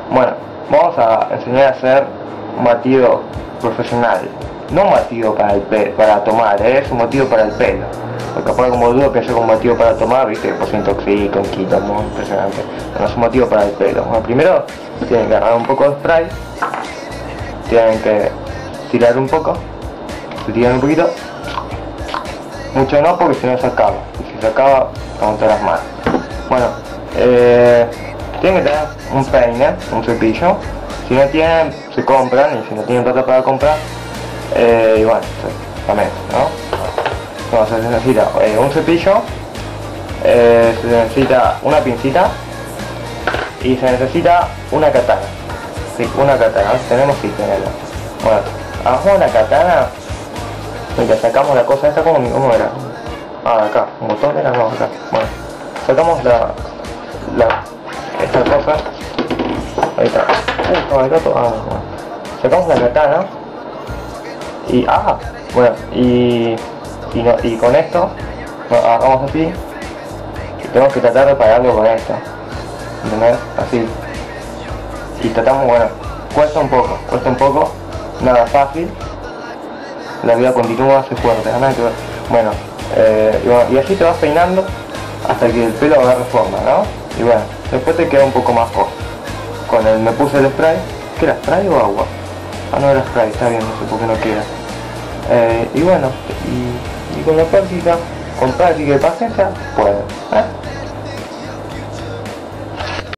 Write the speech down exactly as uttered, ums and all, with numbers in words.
Bueno, vamos a enseñar a hacer un batido profesional. No un batido para el pe para tomar, ¿eh? Es un batido para el pelo. Porque capaz como dudo que sea un batido para tomar, viste, que pues se intoxica, un quito, muy impresionante. Bueno, es un batido para el pelo. Bueno, primero tienen que agarrar un poco de spray, tienen que tirar un poco, se tiran un poquito, mucho no porque si no se acaba, y si se acaba, vamos a las manos. Bueno, eh, tienen que tener un peine, un cepillo. Si no tienen, se compran, y si no tienen plata para comprar, eh, y bueno, también, ¿no? No, se necesita eh, un cepillo, eh, se necesita una pincita y se necesita una katana. Sí, una katana, tenemos que tenerla. Bueno, abajo una katana, mientras sacamos la cosa esta, como ¿cómo era? Ah, acá, un botón era, no, acá. Bueno, sacamos la, la esta cosa. Ahí está. Uh, no, acá todo. Ah, bueno. Sacamos la katana y ah, bueno, y y, no, y con esto no, hagamos así y tenemos que tratar de pararlo con esto, ¿entendés? Así, y tratamos, bueno, cuesta un poco, cuesta un poco, nada fácil, la vida continúa, hace fuerte, nada que ver. Bueno, eh, y bueno, y así te vas peinando hasta que el pelo agarre forma, ¿no? Y bueno, después te queda un poco más corto. Con el, me puse el spray, ¿qué era, spray o agua? Ah, no era spray, está bien, no sé por qué no queda. Eh, y bueno, y, y con la práctica, con práctica y paciencia, pueden, ¿eh?